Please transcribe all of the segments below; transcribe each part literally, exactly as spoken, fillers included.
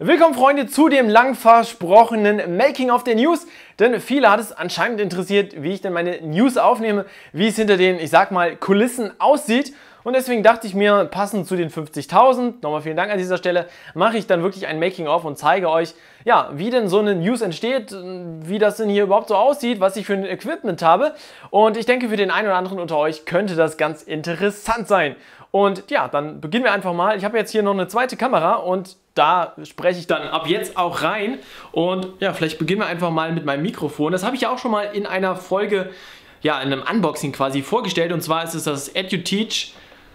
Willkommen Freunde zu dem lang versprochenen Making of the News, denn viele hat es anscheinend interessiert, wie ich denn meine News aufnehme, wie es hinter den, ich sag mal, Kulissen aussieht. Und deswegen dachte ich mir, passend zu den fünfzigtausend, nochmal vielen Dank an dieser Stelle, mache ich dann wirklich ein Making of und zeige euch, ja, wie denn so eine News entsteht, wie das denn hier überhaupt so aussieht, was ich für ein Equipment habe. Und ich denke, für den einen oder anderen unter euch könnte das ganz interessant sein. Und ja, dann beginnen wir einfach mal. Ich habe jetzt hier noch eine zweite Kamera und da spreche ich dann ab jetzt auch rein. Und ja, vielleicht beginnen wir einfach mal mit meinem Mikrofon. Das habe ich ja auch schon mal in einer Folge, ja, in einem Unboxing quasi vorgestellt. Und zwar ist es das EduTeach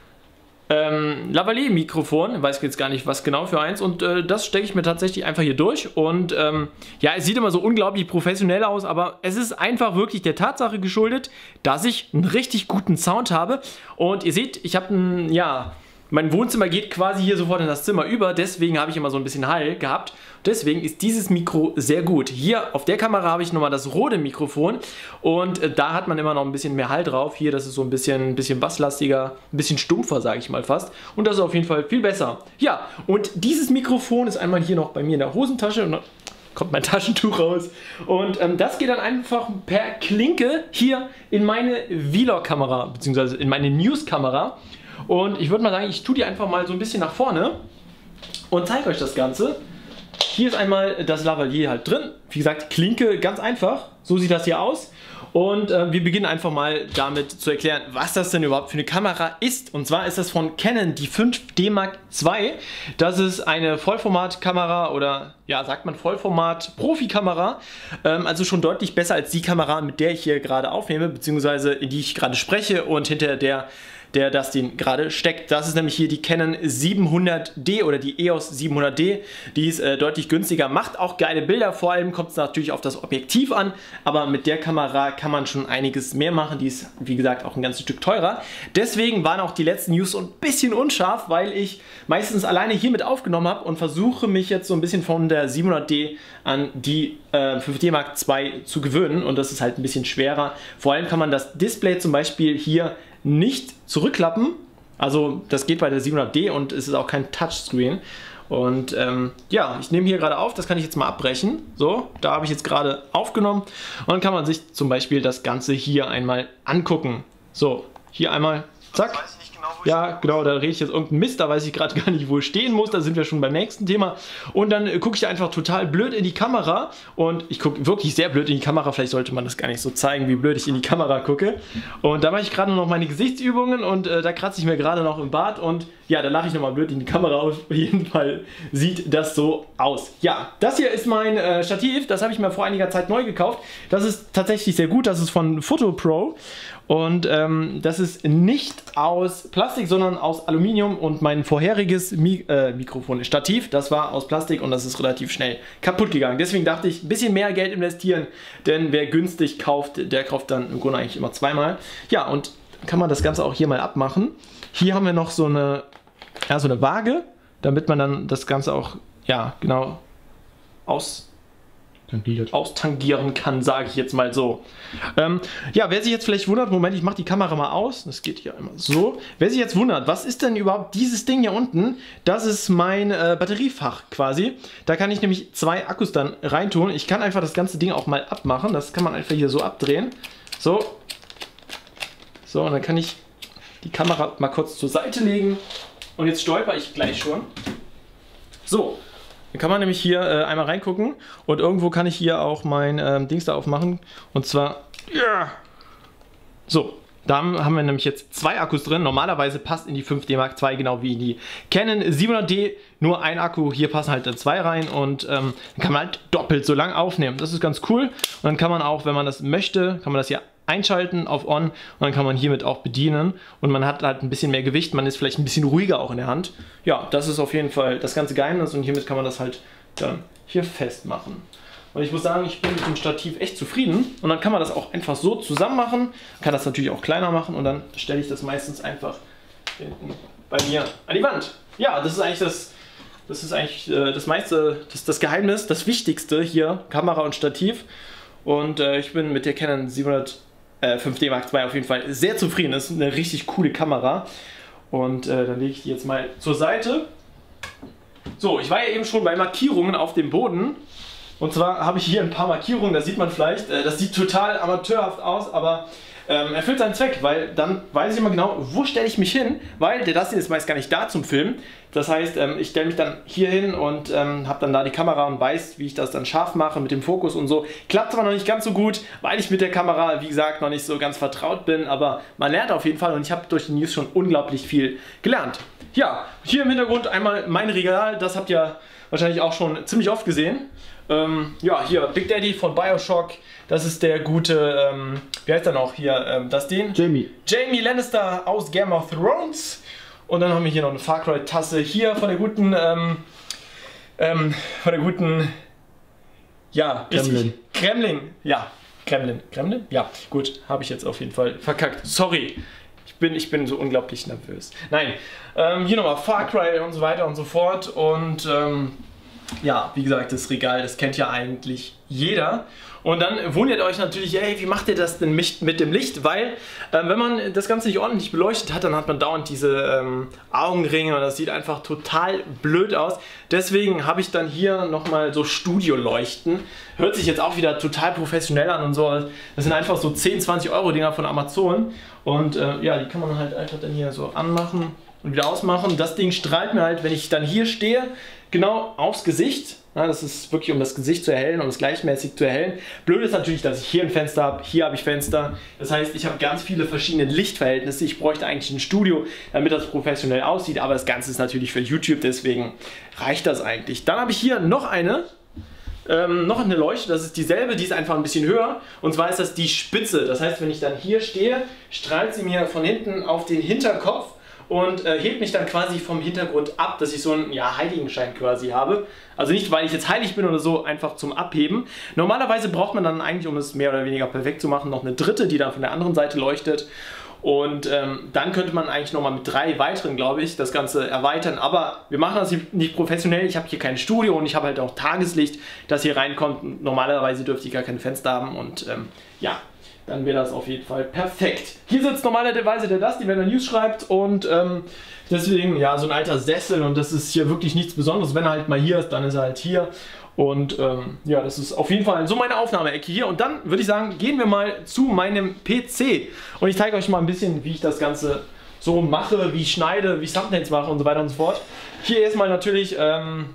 Ähm, Lavalier-Mikrofon, weiß jetzt gar nicht was genau für eins, und äh, das stecke ich mir tatsächlich einfach hier durch und ähm, ja, es sieht immer so unglaublich professionell aus, aber es ist einfach wirklich der Tatsache geschuldet, dass ich einen richtig guten Sound habe. Und ihr seht, ich habe ein, ja, mein Wohnzimmer geht quasi hier sofort in das Zimmer über, deswegen habe ich immer so ein bisschen Hall gehabt. Deswegen ist dieses Mikro sehr gut. Hier auf der Kamera habe ich nochmal das Rode Mikrofon und äh, da hat man immer noch ein bisschen mehr Hall drauf. Hier, das ist so ein bisschen, ein bisschen basslastiger, ein bisschen stumpfer, sage ich mal fast. Und das ist auf jeden Fall viel besser. Ja, und dieses Mikrofon ist einmal hier noch bei mir in der Hosentasche und dann kommt mein Taschentuch raus. Und ähm, das geht dann einfach per Klinke hier in meine Vlog-Kamera, beziehungsweise in meine News-Kamera. Und ich würde mal sagen, ich tue die einfach mal so ein bisschen nach vorne und zeige euch das Ganze. Hier ist einmal das Lavalier halt drin. Wie gesagt, Klinke ganz einfach. So sieht das hier aus. Und äh, wir beginnen einfach mal damit zu erklären, was das denn überhaupt für eine Kamera ist. Und zwar ist das von Canon die fünf D Mark zwei. Das ist eine Vollformatkamera oder ja, sagt man Vollformat-Profikamera. Ähm, also schon deutlich besser als die Kamera, mit der ich hier gerade aufnehme, beziehungsweise in die ich gerade spreche und hinter der der das Ding gerade steckt. Das ist nämlich hier die Canon siebenhundert D oder die E O S siebenhundert D. Die ist äh, deutlich günstiger, macht auch geile Bilder, vor allem kommt es natürlich auf das Objektiv an, aber mit der Kamera kann man schon einiges mehr machen. Die ist, wie gesagt, auch ein ganzes Stück teurer. Deswegen waren auch die letzten News so ein bisschen unscharf, weil ich meistens alleine hiermit aufgenommen habe und versuche mich jetzt so ein bisschen von der siebenhundert D an die äh, fünf D Mark zwei zu gewöhnen, und das ist halt ein bisschen schwerer. Vor allem kann man das Display zum Beispiel hier nicht zurückklappen, also das geht bei der siebenhundert D und es ist auch kein Touchscreen. Und ähm, ja, ich nehme hier gerade auf, das kann ich jetzt mal abbrechen. So, da habe ich jetzt gerade aufgenommen und dann kann man sich zum Beispiel das Ganze hier einmal angucken. So, hier einmal, zack. Ja, genau, da rede ich jetzt irgendeinen Mist, da weiß ich gerade gar nicht, wo ich stehen muss, da sind wir schon beim nächsten Thema. Und dann äh, gucke ich einfach total blöd in die Kamera und ich gucke wirklich sehr blöd in die Kamera, vielleicht sollte man das gar nicht so zeigen, wie blöd ich in die Kamera gucke. Und da mache ich gerade noch meine Gesichtsübungen und äh, da kratze ich mir gerade noch im Bart und ja, da lache ich nochmal blöd in die Kamera, auf jeden Fall sieht das so aus. Ja, das hier ist mein äh, Stativ, das habe ich mir vor einiger Zeit neu gekauft. Das ist tatsächlich sehr gut, das ist von PhotoPro. Und ähm, das ist nicht aus Plastik, sondern aus Aluminium, und mein vorheriges Mi äh, Mikrofon, Stativ, das war aus Plastik und das ist relativ schnell kaputt gegangen. Deswegen dachte ich, ein bisschen mehr Geld investieren, denn wer günstig kauft, der kauft dann im Grunde eigentlich immer zweimal. Ja, und kann man das Ganze auch hier mal abmachen. Hier haben wir noch so eine, ja, so eine Waage, damit man dann das Ganze auch, ja, genau aus... austangieren kann, sage ich jetzt mal so. Ähm, ja, wer sich jetzt vielleicht wundert, Moment, ich mache die Kamera mal aus, das geht hier einmal so. Wer sich jetzt wundert, was ist denn überhaupt dieses Ding hier unten? Das ist mein äh, Batteriefach quasi. Da kann ich nämlich zwei Akkus dann reintun. Ich kann einfach das ganze Ding auch mal abmachen, das kann man einfach hier so abdrehen. So. So, und dann kann ich die Kamera mal kurz zur Seite legen und jetzt stolper ich gleich schon. So. Dann kann man nämlich hier äh, einmal reingucken und irgendwo kann ich hier auch mein ähm, Dings da aufmachen, und zwar, yeah. So, da haben wir nämlich jetzt zwei Akkus drin. Normalerweise passt in die fünf D Mark zwei genau wie in die Canon siebenhundert D nur ein Akku. Hier passen halt dann zwei rein und ähm, dann kann man halt doppelt so lang aufnehmen. Das ist ganz cool, und dann kann man auch, wenn man das möchte, kann man das hier einschalten auf On und dann kann man hiermit auch bedienen und man hat halt ein bisschen mehr Gewicht, man ist vielleicht ein bisschen ruhiger auch in der Hand. Ja, das ist auf jeden Fall das ganze Geheimnis, und hiermit kann man das halt dann hier festmachen. Und ich muss sagen, ich bin mit dem Stativ echt zufrieden, und dann kann man das auch einfach so zusammen machen, kann das natürlich auch kleiner machen und dann stelle ich das meistens einfach hinten bei mir an die Wand. Ja, das ist eigentlich das Das ist eigentlich äh, das meiste, das, das Geheimnis, das Wichtigste hier, Kamera und Stativ. Und äh, ich bin mit der Canon siebenhundert, äh, fünf D Mark zwei auf jeden Fall sehr zufrieden. Das ist eine richtig coole Kamera. Und äh, dann lege ich die jetzt mal zur Seite. So, ich war ja eben schon bei Markierungen auf dem Boden. Und zwar habe ich hier ein paar Markierungen, das sieht man vielleicht. Äh, das sieht total amateurhaft aus, aber ähm, erfüllt seinen Zweck, weil dann weiß ich immer genau, wo stelle ich mich hin, weil der Dustin ist meist gar nicht da zum Filmen. Das heißt, ähm, ich stelle mich dann hier hin und ähm, habe dann da die Kamera und weiß, wie ich das dann scharf mache mit dem Fokus und so. Klappt zwar noch nicht ganz so gut, weil ich mit der Kamera, wie gesagt, noch nicht so ganz vertraut bin, aber man lernt auf jeden Fall und ich habe durch die News schon unglaublich viel gelernt. Ja, hier im Hintergrund einmal mein Regal, das habt ihr wahrscheinlich auch schon ziemlich oft gesehen. Ähm, ja, hier Big Daddy von Bioshock, das ist der gute, ähm, wie heißt er noch hier, ähm, das den? Jamie. Jamie Lannister aus Game of Thrones. Und dann haben wir hier noch eine Far Cry Tasse hier von der guten, ähm, ähm, von der guten, ja, Kremlin. Kremlin, ja, Kremlin, Kremlin, ja, gut, habe ich jetzt auf jeden Fall verkackt, sorry. Ich bin, ich bin so unglaublich nervös. Nein, ähm, hier nochmal Far Cry und so weiter und so fort und ähm, ja, wie gesagt, das Regal, das kennt ja eigentlich jeder. Und dann wundert ihr euch natürlich, ey, wie macht ihr das denn mit, mit dem Licht? Weil, ähm, wenn man das Ganze nicht ordentlich beleuchtet hat, dann hat man dauernd diese ähm, Augenringe und das sieht einfach total blöd aus. Deswegen habe ich dann hier nochmal so Studioleuchten. Hört sich jetzt auch wieder total professionell an und so. Das sind einfach so zehn, zwanzig Euro Dinger von Amazon. Und äh, ja, die kann man halt einfach dann hier so anmachen und wieder ausmachen. Das Ding strahlt mir halt, wenn ich dann hier stehe, genau aufs Gesicht. Ja, das ist wirklich, um das Gesicht zu erhellen, um es gleichmäßig zu erhellen. Blöd ist natürlich, dass ich hier ein Fenster habe, hier habe ich Fenster. Das heißt, ich habe ganz viele verschiedene Lichtverhältnisse. Ich bräuchte eigentlich ein Studio, damit das professionell aussieht. Aber das Ganze ist natürlich für YouTube, deswegen reicht das eigentlich. Dann habe ich hier noch eine. Ähm, noch eine Leuchte, das ist dieselbe, die ist einfach ein bisschen höher. Und zwar ist das die Spitze. Das heißt, wenn ich dann hier stehe, strahlt sie mir von hinten auf den Hinterkopf und äh, hebt mich dann quasi vom Hintergrund ab, dass ich so einen ja, Heiligenschein quasi habe. Also nicht, weil ich jetzt heilig bin oder so, einfach zum Abheben. Normalerweise braucht man dann eigentlich, um es mehr oder weniger perfekt zu machen, noch eine dritte, die dann von der anderen Seite leuchtet. Und ähm, dann könnte man eigentlich nochmal mit drei weiteren, glaube ich, das Ganze erweitern. Aber wir machen das nicht professionell. Ich habe hier kein Studio und ich habe halt auch Tageslicht, das hier reinkommt. Normalerweise dürfte ich gar keine Fenster haben und ähm, ja, dann wäre das auf jeden Fall perfekt. Hier sitzt normalerweise der Dusty, wenn er News schreibt und ähm, deswegen, ja, so ein alter Sessel und das ist hier wirklich nichts Besonderes. Wenn er halt mal hier ist, dann ist er halt hier. Und ähm, ja, das ist auf jeden Fall so meine Aufnahmeecke hier. Und dann würde ich sagen, gehen wir mal zu meinem P C. Und ich zeige euch mal ein bisschen, wie ich das Ganze so mache, wie ich schneide, wie ich Thumbnails mache und so weiter und so fort. Hier erstmal natürlich ähm,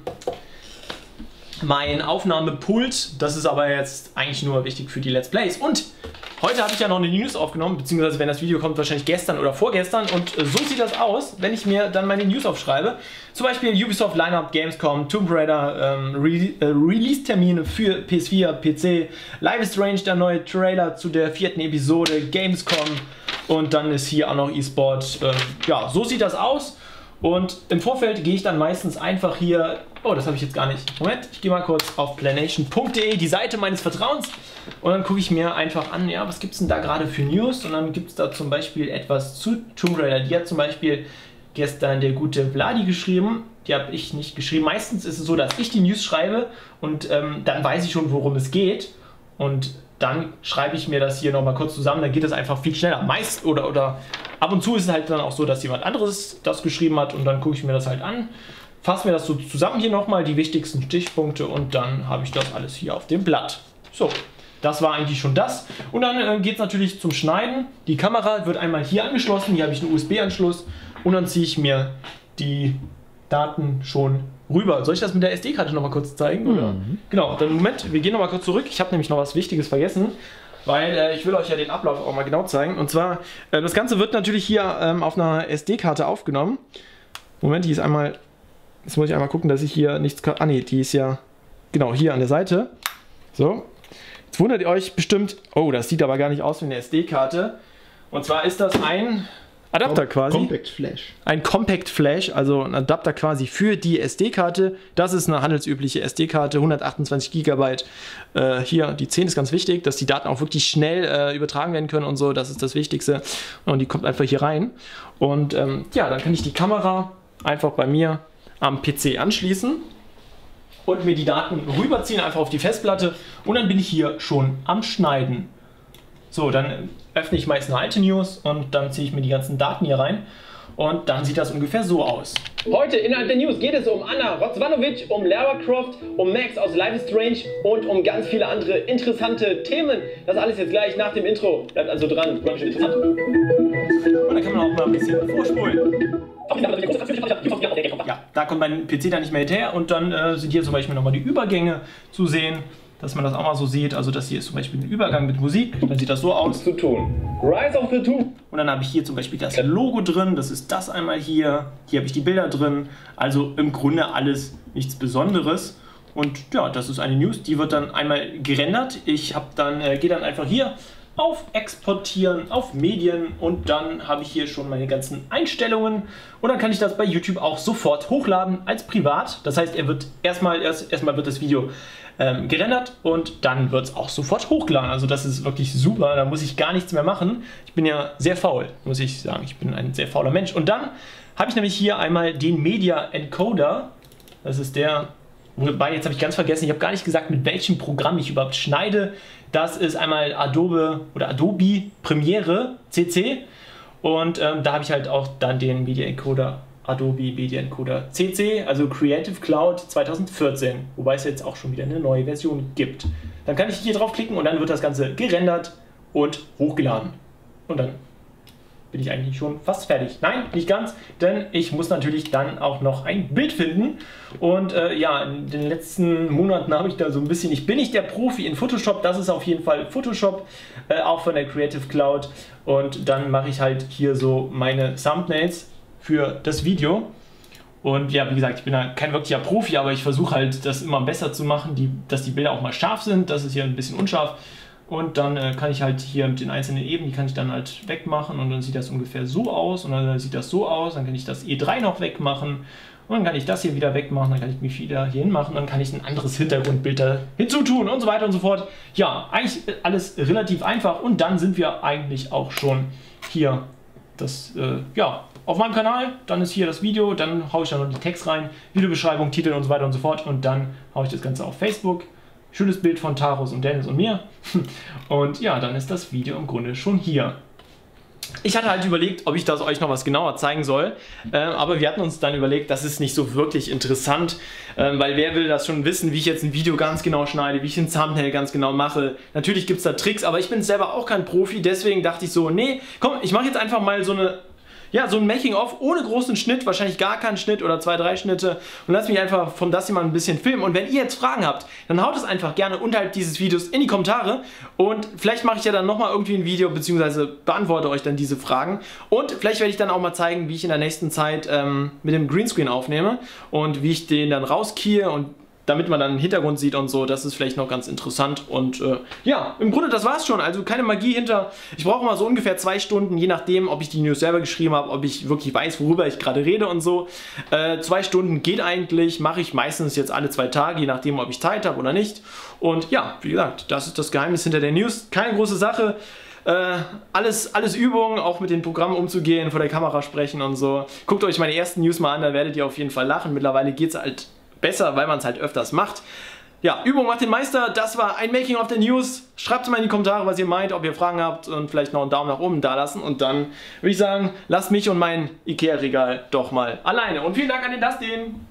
mein Aufnahmepult. Das ist aber jetzt eigentlich nur wichtig für die Let's Plays. Und heute habe ich ja noch eine News aufgenommen, beziehungsweise wenn das Video kommt, wahrscheinlich gestern oder vorgestern. Und so sieht das aus, wenn ich mir dann meine News aufschreibe. Zum Beispiel Ubisoft Lineup, Gamescom, Tomb Raider, ähm, Re äh, Release-Termine für P S vier, P C, Life is Strange, der neue Trailer zu der vierten Episode, Gamescom und dann ist hier auch noch E-Sport. Ähm, ja, so sieht das aus. Und im Vorfeld gehe ich dann meistens einfach hier, oh, das habe ich jetzt gar nicht, Moment, ich gehe mal kurz auf planation punkt de, die Seite meines Vertrauens und dann gucke ich mir einfach an, ja, was gibt es denn da gerade für News und dann gibt es da zum Beispiel etwas zu Tomb Raider, die hat zum Beispiel gestern der gute Vladi geschrieben, die habe ich nicht geschrieben, meistens ist es so, dass ich die News schreibe und ähm, dann weiß ich schon, worum es geht und dann schreibe ich mir das hier nochmal kurz zusammen, dann geht es einfach viel schneller. Meist oder, oder ab und zu ist es halt dann auch so, dass jemand anderes das geschrieben hat und dann gucke ich mir das halt an, fasse mir das so zusammen hier nochmal, die wichtigsten Stichpunkte und dann habe ich das alles hier auf dem Blatt. So, das war eigentlich schon das. Und dann äh, geht es natürlich zum Schneiden. Die Kamera wird einmal hier angeschlossen, hier habe ich einen U S B-Anschluss und dann ziehe ich mir die Daten schon rüber. Soll ich das mit der S D-Karte noch mal kurz zeigen? Oder? Mhm. Genau, dann Moment, wir gehen noch mal kurz zurück. Ich habe nämlich noch was Wichtiges vergessen, weil äh, ich will euch ja den Ablauf auch mal genau zeigen. Und zwar, äh, das Ganze wird natürlich hier ähm, auf einer S D-Karte aufgenommen. Moment, die ist einmal, jetzt muss ich einmal gucken, dass ich hier nichts kann. Ah ne, die ist ja genau hier an der Seite. So, jetzt wundert ihr euch bestimmt, oh, das sieht aber gar nicht aus wie eine S D-Karte. Und zwar ist das ein Adapter quasi. Compact Flash. Ein Compact Flash, also ein Adapter quasi für die S D-Karte. Das ist eine handelsübliche S D-Karte, hundertachtundzwanzig Gigabyte. Äh, hier, die zehn ist ganz wichtig, dass die Daten auch wirklich schnell äh, übertragen werden können und so. Das ist das Wichtigste. Und die kommt einfach hier rein. Und ähm, ja, dann kann ich die Kamera einfach bei mir am P C anschließen und mir die Daten rüberziehen, einfach auf die Festplatte. Und dann bin ich hier schon am Schneiden. So, dann öffne ich meist eine alte News und dann ziehe ich mir die ganzen Daten hier rein. und dann sieht das ungefähr so aus. Heute innerhalb der News geht es um Anna Rozvanovic, um Lara Croft, um Max aus Life is Strange und um ganz viele andere interessante Themen. Das alles jetzt gleich nach dem Intro. Bleibt also dran, wird bestimmt interessant. Und dann kann man auch mal ein bisschen vorspulen. Ja, da kommt mein P C dann nicht mehr hinterher und dann äh, sind hier zum Beispiel nochmal die Übergänge zu sehen, dass man das auch mal so sieht. Also das hier ist zum Beispiel ein Übergang mit Musik, dann sieht das so aus. Zu tun. Rise of the Tomb. Und dann habe ich hier zum Beispiel das Logo drin, das ist das einmal hier. Hier habe ich die Bilder drin. Also im Grunde alles nichts Besonderes. Und ja, das ist eine News, die wird dann einmal gerendert. Ich habe dann, äh, gehe dann einfach hier auf Exportieren, auf Medien und dann habe ich hier schon meine ganzen Einstellungen und dann kann ich das bei YouTube auch sofort hochladen als privat. Das heißt, er wird erstmal erst erstmal wird das Video ähm, gerendert und dann wird es auch sofort hochgeladen. Also das ist wirklich super, da muss ich gar nichts mehr machen. Ich bin ja sehr faul, muss ich sagen. Ich bin ein sehr fauler Mensch. Und dann habe ich nämlich hier einmal den Media Encoder. Das ist der, wobei jetzt habe ich ganz vergessen, ich habe gar nicht gesagt, mit welchem Programm ich überhaupt schneide. Das ist einmal Adobe oder Adobe Premiere C C und ähm, da habe ich halt auch dann den Media Encoder Adobe Media Encoder C C, also Creative Cloud zweitausendvierzehn, wobei es jetzt auch schon wieder eine neue Version gibt. Dann kann ich hier draufklicken und dann wird das Ganze gerendert und hochgeladen. Und dann bin ich eigentlich schon fast fertig. Nein, nicht ganz, denn ich muss natürlich dann auch noch ein Bild finden. Und äh, ja, in den letzten Monaten habe ich da so ein bisschen, ich bin nicht der Profi in Photoshop, das ist auf jeden Fall Photoshop, äh, auch von der Creative Cloud. Und dann mache ich halt hier so meine Thumbnails für das Video. Und ja, wie gesagt, ich bin da kein wirklicher Profi, aber ich versuche halt, das immer besser zu machen, die, dass die Bilder auch mal scharf sind. Das ist hier ein bisschen unscharf. Und dann äh, kann ich halt hier mit den einzelnen Ebenen, die kann ich dann halt wegmachen und dann sieht das ungefähr so aus und dann sieht das so aus, dann kann ich das E drei noch wegmachen und dann kann ich das hier wieder wegmachen, dann kann ich mich wieder hier hinmachen, dann kann ich ein anderes Hintergrundbild da hinzutun und so weiter und so fort. Ja, eigentlich alles relativ einfach und dann sind wir eigentlich auch schon hier das, äh, ja, auf meinem Kanal, dann ist hier das Video, dann haue ich da noch die Text rein, Videobeschreibung, Titel und so weiter und so fort und dann haue ich das Ganze auf Facebook. Schönes Bild von Taros und Dennis und mir. Und ja, dann ist das Video im Grunde schon hier. Ich hatte halt überlegt, ob ich das euch noch was genauer zeigen soll, äh, aber wir hatten uns dann überlegt, das ist nicht so wirklich interessant, äh, weil wer will das schon wissen, wie ich jetzt ein Video ganz genau schneide, wie ich ein Thumbnail ganz genau mache. Natürlich gibt es da Tricks, aber ich bin selber auch kein Profi, deswegen dachte ich so, nee, komm, ich mache jetzt einfach mal so eine... Ja, so ein Making-of ohne großen Schnitt, wahrscheinlich gar keinen Schnitt oder zwei, drei Schnitte und lasst mich einfach von das hier mal ein bisschen filmen und wenn ihr jetzt Fragen habt, dann haut es einfach gerne unterhalb dieses Videos in die Kommentare und vielleicht mache ich ja dann nochmal irgendwie ein Video beziehungsweise beantworte euch dann diese Fragen und vielleicht werde ich dann auch mal zeigen, wie ich in der nächsten Zeit ähm, mit dem Greenscreen aufnehme und wie ich den dann rauskiehe und damit man dann einen Hintergrund sieht und so, das ist vielleicht noch ganz interessant und äh, ja, im Grunde das war's schon, also keine Magie hinter, ich brauche mal so ungefähr zwei Stunden, je nachdem, ob ich die News selber geschrieben habe, ob ich wirklich weiß, worüber ich gerade rede und so, äh, zwei Stunden geht eigentlich, mache ich meistens jetzt alle zwei Tage, je nachdem, ob ich Zeit habe oder nicht und ja, wie gesagt, das ist das Geheimnis hinter der News, keine große Sache. Äh, alles, alles Übung, auch mit den Programmen umzugehen, vor der Kamera sprechen und so. Guckt euch meine ersten News mal an, da werdet ihr auf jeden Fall lachen, mittlerweile geht es halt besser, weil man es halt öfters macht. Ja, Übung macht den Meister. Das war ein Making of the News. Schreibt mal in die Kommentare, was ihr meint, ob ihr Fragen habt und vielleicht noch einen Daumen nach oben da lassen. Und dann würde ich sagen, lasst mich und mein Ikea-Regal doch mal alleine. Und vielen Dank an den Dustin.